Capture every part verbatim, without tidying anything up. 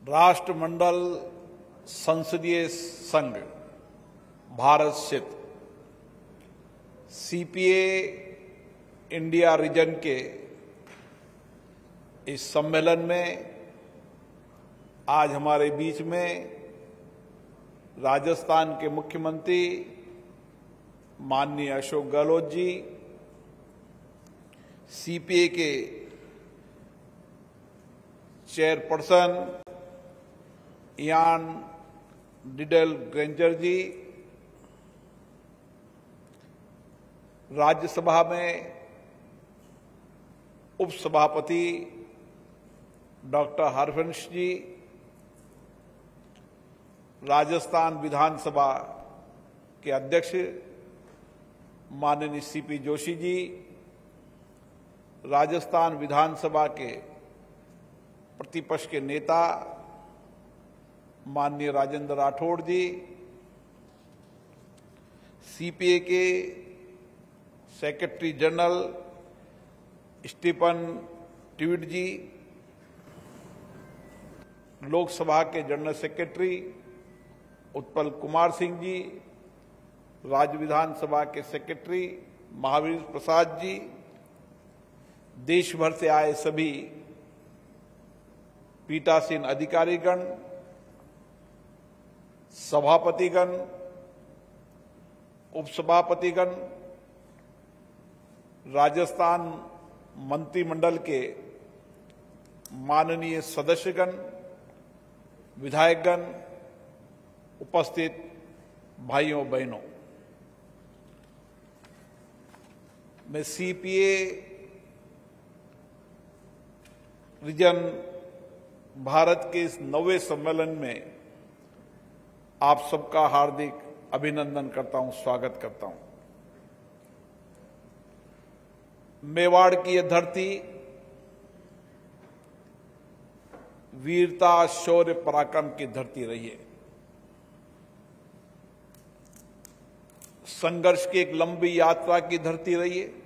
राष्ट्रमंडल संसदीय संघ भारत स्थित सीपीए इंडिया रीजन के इस सम्मेलन में आज हमारे बीच में राजस्थान के मुख्यमंत्री माननीय अशोक गहलोत जी, सीपीए के chairperson Ian Liddell Grainger ji, Rajya Sabha में उपसभापति डॉक्टर हरवंश जी, राजस्थान विधानसभा के अध्यक्ष माननीय सीपी जोशी जी, राजस्थान विधानसभा के प्रतिपक्ष के नेता माननीय राजेंद्र राठौड़ जी, सीपीए के secretary general Stephen Twigg ji, Lok Sabha के जनरल सेक्रेटरी उत्पल कुमार सिंह जी, राज्य विधानसभा के सेक्रेटरी महावीर प्रसाद जी, देश भर से आए सभी पीठासीन अधिकारीगण, सभापतिगण, उपसभापतिगण, राजस्थान मंत्रिमंडल के माननीय सदस्यगण, विधायकगण, उपस्थित भाइयों बहनों, मैं सीपीए रीजन भारत के इस नवे सम्मेलन में आप सबका हार्दिक अभिनंदन करता हूं, स्वागत करता हूं। मेवाड़ की यह धरती वीरता, शौर्य, पराक्रम की धरती रही है। संघर्ष की एक लंबी यात्रा की धरती रही है,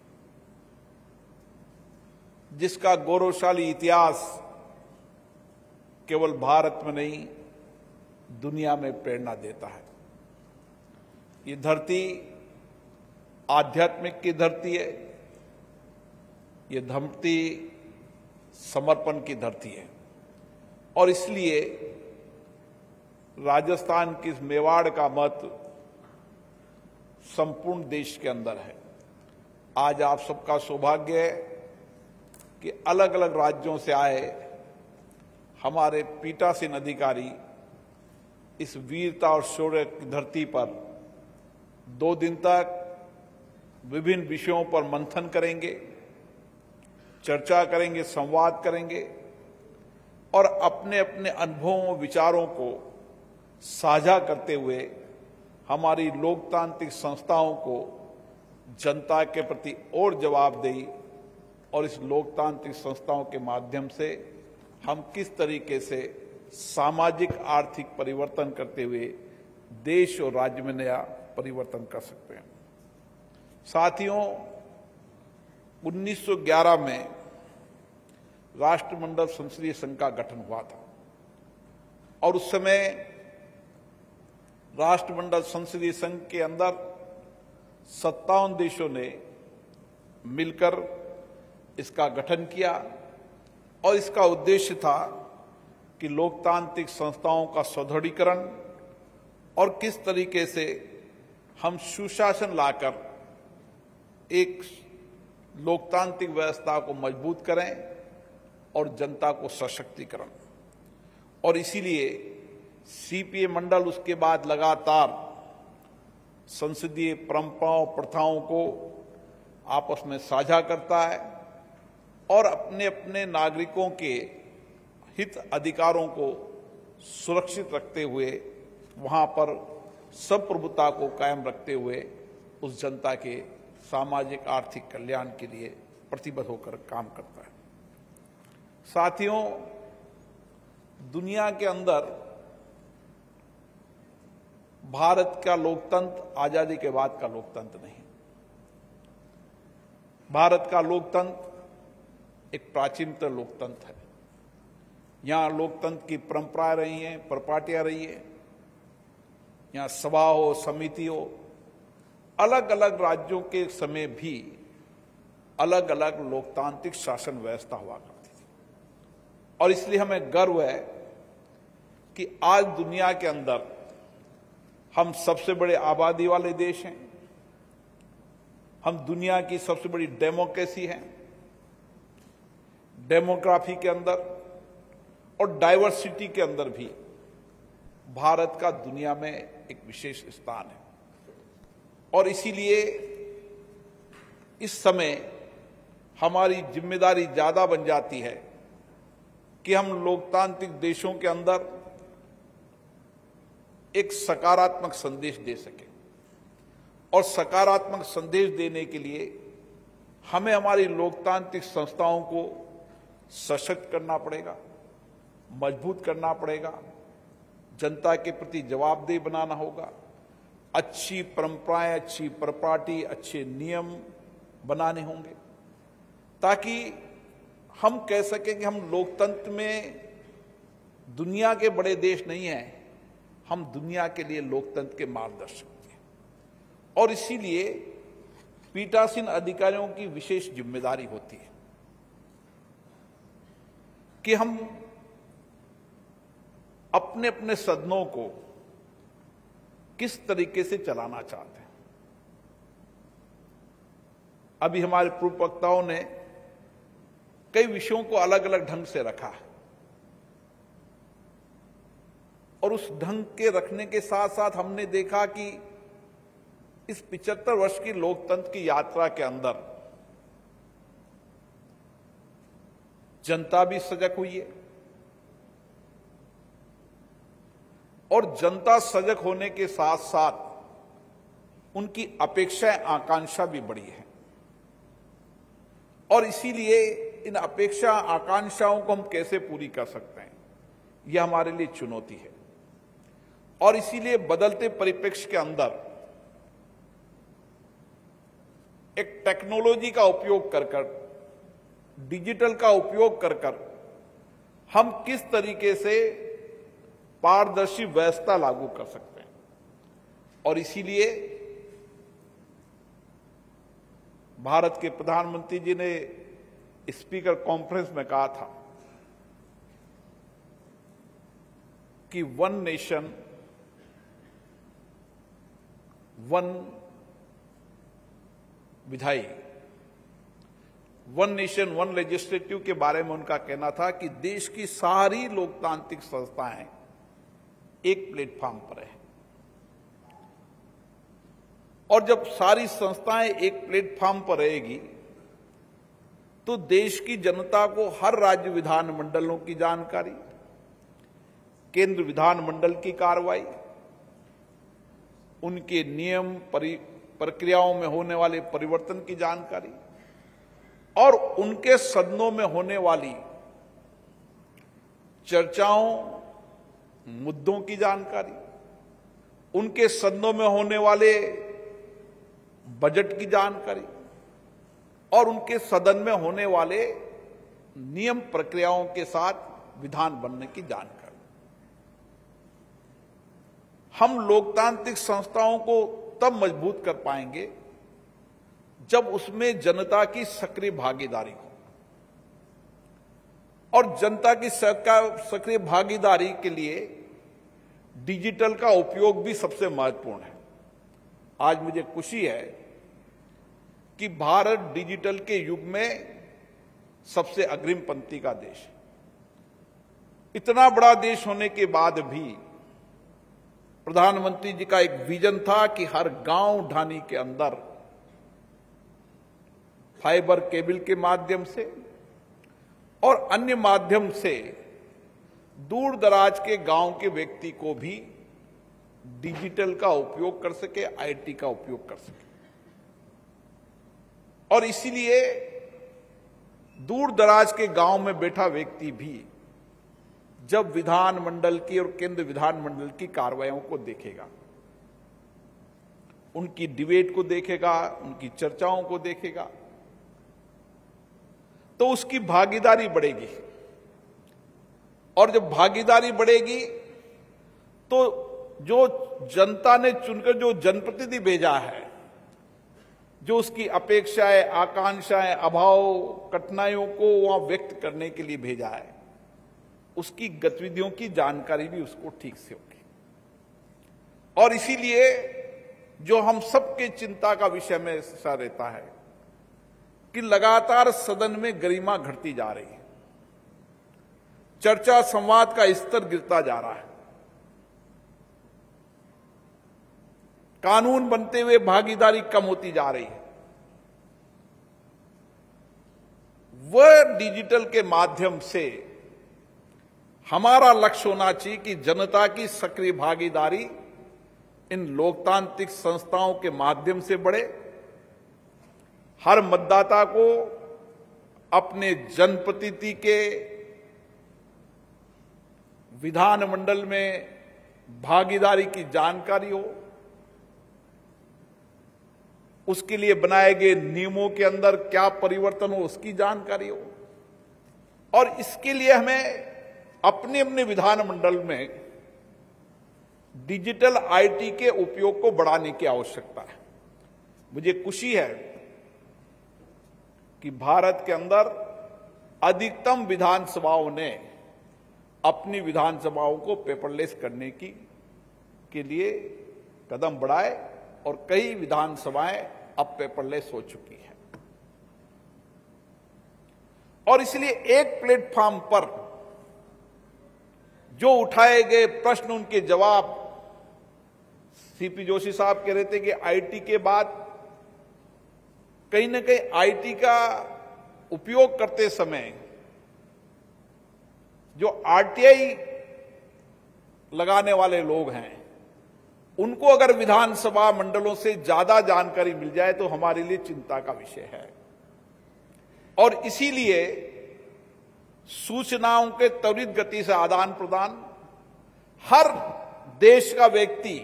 जिसका गौरवशाली इतिहास केवल भारत में नहीं दुनिया में प्रेरणा देता है। ये धरती आध्यात्मिक की धरती है, ये धरती समर्पण की धरती है और इसलिए राजस्थान की इस मेवाड़ का महत्व संपूर्ण देश के अंदर है। आज आप सबका सौभाग्य है कि अलग अलग राज्यों से आए हमारे पीठासीन अधिकारी इस वीरता और शौर्य की धरती पर दो दिन तक विभिन्न विषयों पर मंथन करेंगे, चर्चा करेंगे, संवाद करेंगे और अपने अपने अनुभवों, विचारों को साझा करते हुए हमारी लोकतांत्रिक संस्थाओं को जनता के प्रति और जवाबदेही और इस लोकतांत्रिक संस्थाओं के माध्यम से हम किस तरीके से सामाजिक आर्थिक परिवर्तन करते हुए देश और राज्य में नया परिवर्तन कर सकते हैं। साथियों, उन्नीस सौ ग्यारह में राष्ट्रमंडल संसदीय संघ का गठन हुआ था और उस समय राष्ट्रमंडल संसदीय संघ के अंदर सत्तावन देशों ने मिलकर इसका गठन किया और इसका उद्देश्य था कि लोकतांत्रिक संस्थाओं का सुदृढ़ीकरण और किस तरीके से हम सुशासन लाकर एक लोकतांत्रिक व्यवस्था को मजबूत करें और जनता को सशक्तिकरण। और इसीलिए सीपीए मंडल उसके बाद लगातार संसदीय परंपराओं, प्रथाओं को आपस में साझा करता है और अपने अपने नागरिकों के हित अधिकारों को सुरक्षित रखते हुए वहां पर संप्रभुता को कायम रखते हुए उस जनता के सामाजिक आर्थिक कल्याण के लिए प्रतिबद्ध होकर काम करता है। साथियों, दुनिया के अंदर भारत का लोकतंत्र आजादी के बाद का लोकतंत्र नहीं। भारत का लोकतंत्र एक प्राचीनतम लोकतंत्र है। यहां लोकतंत्र की परंपराएं रही हैं, परिपाटियां रही है। यहां सभा हो, समिति हो, अलग अलग राज्यों के समय भी अलग अलग लोकतांत्रिक शासन व्यवस्था हुआ करती थी। और इसलिए हमें गर्व है कि आज दुनिया के अंदर हम सबसे बड़े आबादी वाले देश हैं, हम दुनिया की सबसे बड़ी डेमोक्रेसी हैं। डेमोग्राफी के अंदर और डाइवर्सिटी के अंदर भी भारत का दुनिया में एक विशेष स्थान है। और इसीलिए इस समय हमारी जिम्मेदारी ज्यादा बन जाती है कि हम लोकतांत्रिक देशों के अंदर एक सकारात्मक संदेश दे सकें। और सकारात्मक संदेश देने के लिए हमें हमारी लोकतांत्रिक संस्थाओं को सशक्त करना पड़ेगा, मजबूत करना पड़ेगा, जनता के प्रति जवाबदेह बनाना होगा, अच्छी परंपराएं, अच्छी परिपाटी, अच्छे नियम बनाने होंगे, ताकि हम कह सकें कि हम लोकतंत्र में दुनिया के बड़े देश नहीं हैं, हम दुनिया के लिए लोकतंत्र के मार्गदर्शक हैं। और इसीलिए पीठासीन अधिकारियों की विशेष जिम्मेदारी होती है कि हम अपने अपने सदनों को किस तरीके से चलाना चाहते हैं। अभी हमारे पूर्व वक्ताओं ने कई विषयों को अलग अलग ढंग से रखा है और उस ढंग के रखने के साथ साथ हमने देखा कि इस पिचहत्तर वर्ष की लोकतंत्र की यात्रा के अंदर जनता भी सजग हुई है और जनता सजग होने के साथ साथ उनकी अपेक्षाएं, आकांक्षा भी बढ़ी है। और इसीलिए इन अपेक्षा आकांक्षाओं को हम कैसे पूरी कर सकते हैं, यह हमारे लिए चुनौती है। और इसीलिए बदलते परिप्रेक्ष्य के अंदर एक टेक्नोलॉजी का उपयोग कर कर, डिजिटल का उपयोग कर कर हम किस तरीके से पारदर्शी व्यवस्था लागू कर सकते हैं। और इसीलिए भारत के प्रधानमंत्री जी ने स्पीकर कॉन्फ्रेंस में कहा था कि वन नेशन वन विधायी, वन नेशन वन लेजिस्लेटिव के बारे में उनका कहना था कि देश की सारी लोकतांत्रिक संस्थाएं एक प्लेटफॉर्म पर है। और जब सारी संस्थाएं एक प्लेटफॉर्म पर रहेगी तो देश की जनता को हर राज्य विधानमंडलों की जानकारी, केंद्र विधानमंडल की कार्रवाई, उनके नियम प्रक्रियाओं में होने वाले परिवर्तन की जानकारी और उनके सदनों में होने वाली चर्चाओं, मुद्दों की जानकारी, उनके सदनों में होने वाले बजट की जानकारी और उनके सदन में होने वाले नियम प्रक्रियाओं के साथ विधान बनने की जानकारी। हम लोकतांत्रिक संस्थाओं को तब मजबूत कर पाएंगे जब उसमें जनता की सक्रिय भागीदारी हो। और जनता की सक्रिय भागीदारी के लिए डिजिटल का उपयोग भी सबसे महत्वपूर्ण है। आज मुझे खुशी है कि भारत डिजिटल के युग में सबसे अग्रिम पंक्ति का देश है। इतना बड़ा देश होने के बाद भी प्रधानमंत्री जी का एक विजन था कि हर गांव ढानी के अंदर फाइबर केबल के माध्यम से और अन्य माध्यम से दूर दराज के गांव के व्यक्ति को भी डिजिटल का उपयोग कर सके, आईटी का उपयोग कर सके। और इसीलिए दूर दराज के गांव में बैठा व्यक्ति भी जब विधानमंडल की और केंद्र विधानमंडल की कार्रवाइयों को देखेगा, उनकी डिबेट को देखेगा, उनकी चर्चाओं को देखेगा, तो उसकी भागीदारी बढ़ेगी। और जब भागीदारी बढ़ेगी तो जो जनता ने चुनकर जो जनप्रतिनिधि भेजा है, जो उसकी अपेक्षाएं, आकांक्षाएं, अभाव, कठिनाइयों को वहां व्यक्त करने के लिए भेजा है, उसकी गतिविधियों की जानकारी भी उसको ठीक से होगी। और इसीलिए जो हम सबके चिंता का विषय में ऐसा रहता है कि लगातार सदन में गरिमा घटती जा रही है, चर्चा संवाद का स्तर गिरता जा रहा है, कानून बनते हुए भागीदारी कम होती जा रही है। वह डिजिटल के माध्यम से हमारा लक्ष्य होना चाहिए कि जनता की सक्रिय भागीदारी इन लोकतांत्रिक संस्थाओं के माध्यम से बढ़े, हर मतदाता को अपने जनप्रतिनिधि के विधानमंडल में भागीदारी की जानकारी हो, उसके लिए बनाए गए नियमों के अंदर क्या परिवर्तन हो उसकी जानकारी हो, और इसके लिए हमें अपने अपने विधानमंडल में डिजिटल आईटी के उपयोग को बढ़ाने की आवश्यकता है। मुझे खुशी है कि भारत के अंदर अधिकतम विधानसभाओं ने अपनी विधानसभाओं को पेपरलेस करने की के लिए कदम बढ़ाए और कई विधानसभाएं अब पेपरलेस हो चुकी है। और इसलिए एक प्लेटफॉर्म पर जो उठाए गए प्रश्न, उनके जवाब, सीपी जोशी साहब कह रहे थे कि आईटी के बाद कहीं ना कहीं आईटी का उपयोग करते समय जो आरटीआई लगाने वाले लोग हैं, उनको अगर विधानसभा मंडलों से ज्यादा जानकारी मिल जाए तो हमारे लिए चिंता का विषय है। और इसीलिए सूचनाओं के त्वरित गति से आदान प्रदान, हर देश का व्यक्ति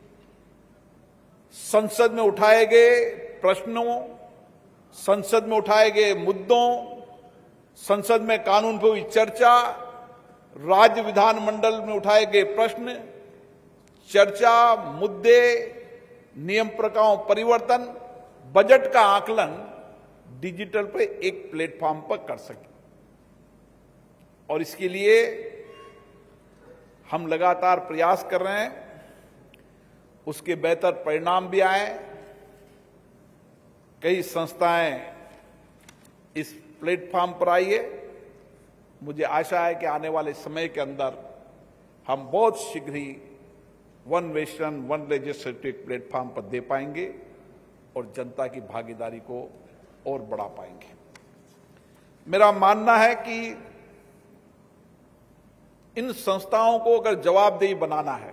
संसद में उठाए गए प्रश्नों, संसद में उठाए गए मुद्दों, संसद में कानून पर हुई चर्चा, राज्य विधानमंडल में उठाए गए प्रश्न, चर्चा, मुद्दे, नियम प्रक्रियाओं परिवर्तन, बजट का आकलन डिजिटल पर एक प्लेटफॉर्म पर कर सके। और इसके लिए हम लगातार प्रयास कर रहे हैं, उसके बेहतर परिणाम भी आए। कई संस्थाएं इस प्लेटफॉर्म पर आई है। मुझे आशा है कि आने वाले समय के अंदर हम बहुत शीघ्र ही one nation one legislative platform पर दे पाएंगे और जनता की भागीदारी को और बढ़ा पाएंगे। मेरा मानना है कि इन संस्थाओं को अगर जवाबदेही बनाना है,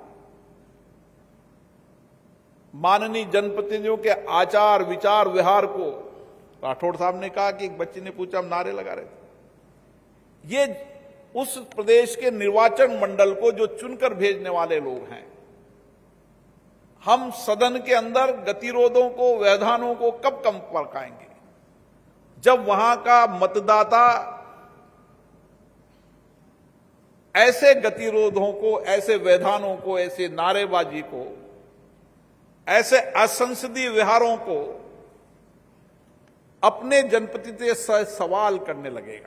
माननीय जनप्रतिनिधियों के आचार विचार व्यवहार को, राठौड़ साहब ने कहा कि एक बच्चे ने पूछा, हम नारे लगा रहे थे, ये उस प्रदेश के निर्वाचन मंडल को जो चुनकर भेजने वाले लोग हैं, हम सदन के अंदर गतिरोधों को, व्यवधानों को कब कम पकाएंगे? जब वहां का मतदाता ऐसे गतिरोधों को, ऐसे व्यवधानों को, ऐसे नारेबाजी को, ऐसे असंसदीय व्यवहारों को अपने जनप्रतिनिधि से सवाल करने लगेगा।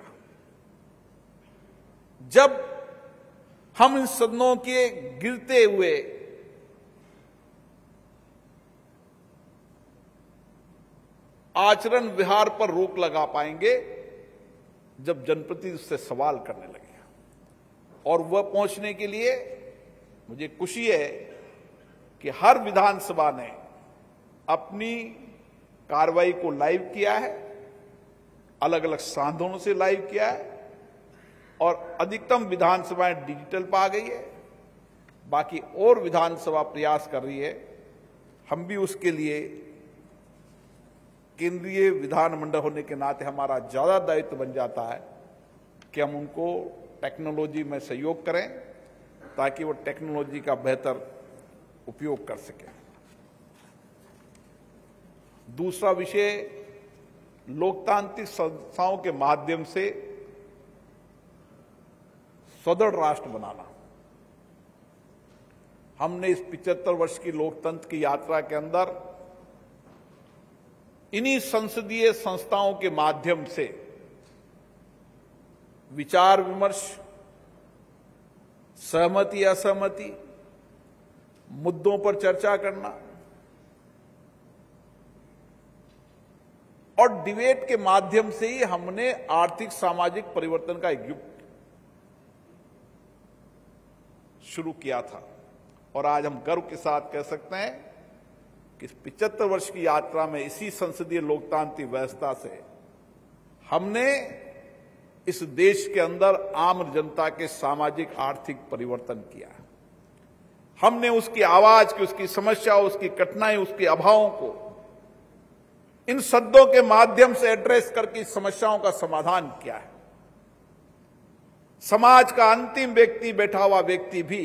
जब हम इन सदनों के गिरते हुए आचरण व्यवहार पर रोक लगा पाएंगे, जब जनप्रतिनिधि उससे सवाल करने लगेगा। और वह पहुंचने के लिए मुझे खुशी है कि हर विधानसभा ने अपनी कार्रवाई को लाइव किया है, अलग अलग साधनों से लाइव किया है, और अधिकतम विधानसभाएं डिजिटल पर आ गई है। बाकी और विधानसभा प्रयास कर रही है। हम भी उसके लिए, केंद्रीय विधानमंडल होने के नाते हमारा ज्यादा दायित्व बन जाता है कि हम उनको टेक्नोलॉजी में सहयोग करें ताकि वो टेक्नोलॉजी का बेहतर उपयोग कर सके। दूसरा विषय, लोकतांत्रिक संस्थाओं के माध्यम से सुदृढ़ राष्ट्र बनाना। हमने इस पिचहत्तर वर्ष की लोकतंत्र की यात्रा के अंदर इन्हीं संसदीय संस्थाओं के माध्यम से विचार विमर्श, सहमति असहमति, मुद्दों पर चर्चा करना और डिबेट के माध्यम से ही हमने आर्थिक सामाजिक परिवर्तन का एक युग शुरू किया था। और आज हम गर्व के साथ कह सकते हैं कि इस पिचहत्तर वर्ष की यात्रा में इसी संसदीय लोकतांत्रिक व्यवस्था से हमने इस देश के अंदर आम जनता के सामाजिक आर्थिक परिवर्तन किया। हमने उसकी आवाज की, उसकी समस्या, उसकी कठिनाई, उसके अभावों को इन शब्दों के माध्यम से एड्रेस करके इस समस्याओं का समाधान किया है। समाज का अंतिम व्यक्ति, बैठा हुआ व्यक्ति भी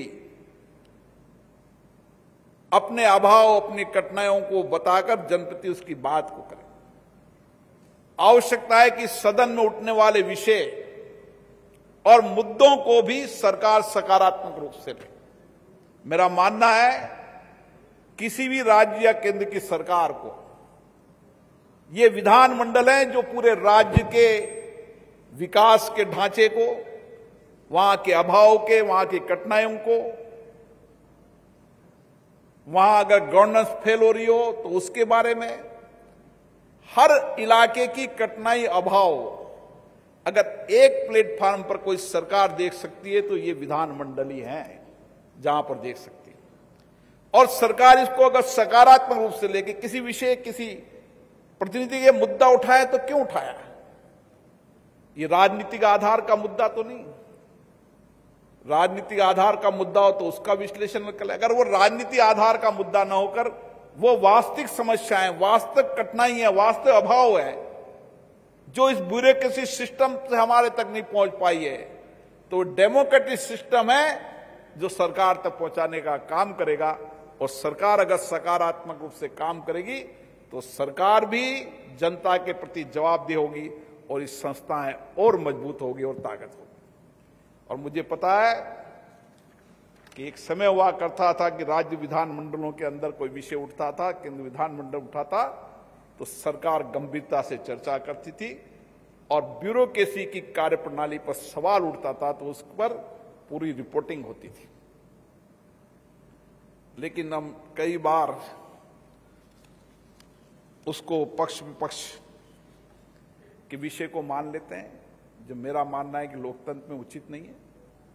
अपने अभाव, अपनी कठिनाइयों को बताकर जनप्रति उसकी बात को करे। आवश्यकता है कि सदन में उठने वाले विषय और मुद्दों को भी सरकार सकारात्मक रूप से ले। मेरा मानना है किसी भी राज्य या केंद्र की सरकार को, ये विधानमंडल है जो पूरे राज्य के विकास के ढांचे को, वहां के अभाव के, वहां की कठिनाइयों को, वहां अगर गवर्नेंस फेल हो रही हो तो उसके बारे में, हर इलाके की कठिनाई, अभाव अगर एक प्लेटफॉर्म पर कोई सरकार देख सकती है तो ये विधानमंडल ही है जहां पर देख सकती है। और सरकार इसको अगर सकारात्मक रूप से लेके किसी विषय, किसी प्रतिनिधि के मुद्दा उठाया तो क्यों उठाया? ये राजनीतिक आधार का मुद्दा तो नहीं। राजनीतिक आधार का मुद्दा हो तो उसका विश्लेषण कर ले। अगर वो राजनीतिक आधार का मुद्दा न होकर वो वास्तविक समस्याएं, वास्तविक कठिनाई है, वास्तविक अभाव है जो इस ब्यूरोक्रेसी सिस्टम से हमारे तक नहीं पहुंच पाई है, तो डेमोक्रेटिक सिस्टम है जो सरकार तक पहुंचाने का काम करेगा। और सरकार अगर सकारात्मक रूप से काम करेगी तो सरकार भी जनता के प्रति जवाबदेह होगी और इस संस्थाएं और मजबूत होगी और ताकत होगी। और मुझे पता है कि एक समय हुआ करता था कि राज्य विधानमंडलों के अंदर कोई विषय उठता था, केंद्र विधानमंडल उठाता तो सरकार गंभीरता से चर्चा करती थी और ब्यूरोक्रेसी की कार्यप्रणाली पर सवाल उठता था तो उस पर पूरी रिपोर्टिंग होती थी। लेकिन हम कई बार उसको पक्ष विपक्ष के विषय को मान लेते हैं, जो मेरा मानना है कि लोकतंत्र में उचित नहीं है।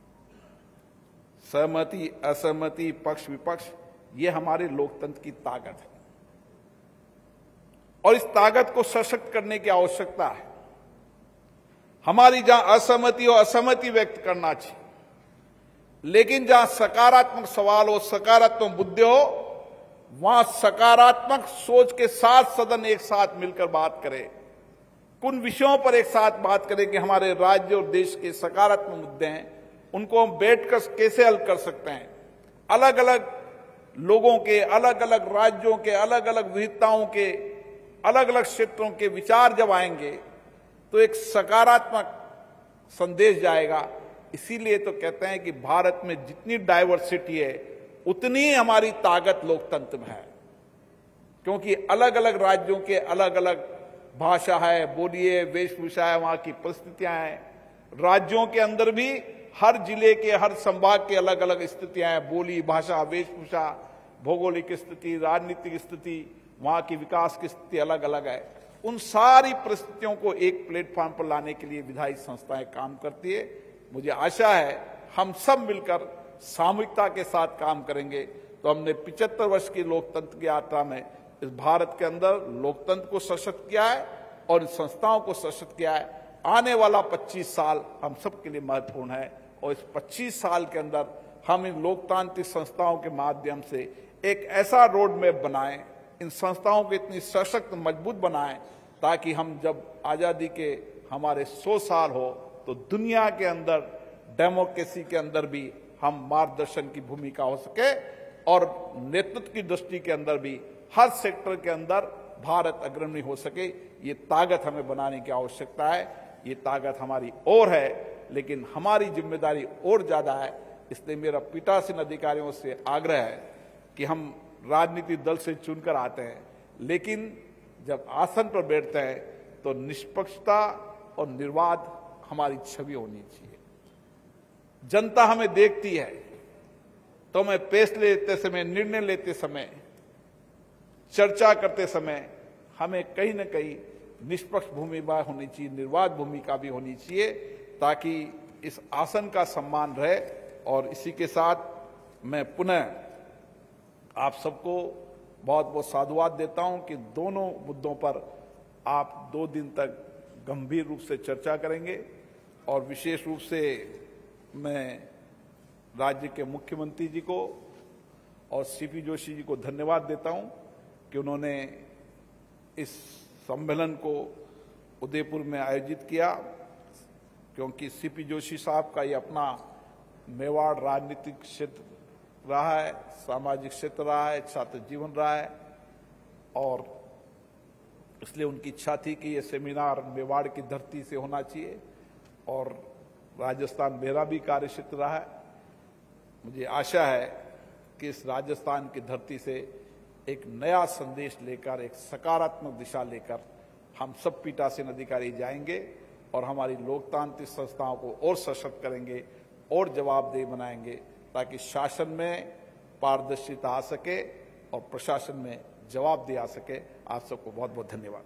सहमति असहमति, पक्ष विपक्ष, ये हमारे लोकतंत्र की ताकत है और इस ताकत को सशक्त करने की आवश्यकता है। हमारी जहां असहमति हो, असहमति व्यक्त करना चाहिए, लेकिन जहां सकारात्मक सवाल हो, सकारात्मक मुद्दे हो, वहां सकारात्मक सोच के साथ सदन एक साथ मिलकर बात करे, उन विषयों पर एक साथ बात करें कि हमारे राज्य और देश के सकारात्मक मुद्दे हैं, उनको हम बैठकर कैसे हल कर सकते हैं। अलग अलग लोगों के, अलग अलग राज्यों के, अलग अलग विविधताओं के, अलग अलग क्षेत्रों के विचार जब आएंगे तो एक सकारात्मक संदेश जाएगा। इसीलिए तो कहते हैं कि भारत में जितनी डाइवर्सिटी है उतनी ही हमारी ताकत लोकतंत्र में है, क्योंकि अलग अलग राज्यों के अलग अलग भाषा है, बोली है, वेशभूषा है, वहां की परिस्थितियां हैं। राज्यों के अंदर भी हर जिले के, हर संभाग के अलग अलग स्थितियां हैं, बोली, भाषा, वेशभूषा, भौगोलिक स्थिति, राजनीतिक स्थिति, वहां की विकास की स्थिति अलग अलग है। उन सारी परिस्थितियों को एक प्लेटफॉर्म पर लाने के लिए विधायी संस्थाएं काम करती है। मुझे आशा है हम सब मिलकर सामूहिकता के साथ काम करेंगे तो हमने पिचहत्तर वर्ष की लोकतंत्र की यात्रा में इस भारत के अंदर लोकतंत्र को सशक्त किया है और इस संस्थाओं को सशक्त किया है। आने वाला पच्चीस साल हम सब के लिए महत्वपूर्ण है और इस पच्चीस साल के अंदर हम इन लोकतांत्रिक संस्थाओं के माध्यम से एक ऐसा रोड मैप बनाएं, इन संस्थाओं को इतनी सशक्त मजबूत बनाएं ताकि हम जब आजादी के हमारे सौ साल हो तो दुनिया के अंदर डेमोक्रेसी के अंदर भी हम मार्गदर्शन की भूमिका हो सके और नेतृत्व की दृष्टि के अंदर भी हर सेक्टर के अंदर भारत अग्रणी हो सके। ये ताकत हमें बनाने की आवश्यकता है, ये ताकत हमारी और है लेकिन हमारी जिम्मेदारी और ज्यादा है। इसलिए मेरा पीठासीन अधिकारियों से आग्रह है कि हम राजनीतिक दल से चुनकर आते हैं, लेकिन जब आसन पर बैठते हैं तो निष्पक्षता और निर्वाध हमारी छवि होनी चाहिए। जनता हमें देखती है तो हमें फैसले लेते समय, निर्णय लेते समय, चर्चा करते समय हमें कहीं न कहीं निष्पक्ष भूमिका होनी चाहिए, निर्वाध भूमिका भी होनी चाहिए, ताकि इस आसन का सम्मान रहे। और इसी के साथ मैं पुनः आप सबको बहुत बहुत साधुवाद देता हूं कि दोनों मुद्दों पर आप दो दिन तक गंभीर रूप से चर्चा करेंगे। और विशेष रूप से मैं राज्य के मुख्यमंत्री जी को और सीपी जोशी जी को धन्यवाद देता हूं कि उन्होंने इस सम्मेलन को उदयपुर में आयोजित किया, क्योंकि सीपी जोशी साहब का ये अपना मेवाड़ राजनीतिक क्षेत्र रहा है, सामाजिक क्षेत्र रहा है, छात्र जीवन रहा है, और इसलिए उनकी इच्छा थी कि ये सेमिनार मेवाड़ की धरती से होना चाहिए। और राजस्थान मेरा भी कार्य क्षेत्र रहा है। मुझे आशा है कि इस राजस्थान की धरती से एक नया संदेश लेकर, एक सकारात्मक दिशा लेकर हम सब पीठासीन अधिकारी जाएंगे और हमारी लोकतांत्रिक संस्थाओं को और सशक्त करेंगे और जवाबदेह बनाएंगे, ताकि शासन में पारदर्शिता आ सके और प्रशासन में जवाबदेही आ सके। आप सबको बहुत बहुत धन्यवाद।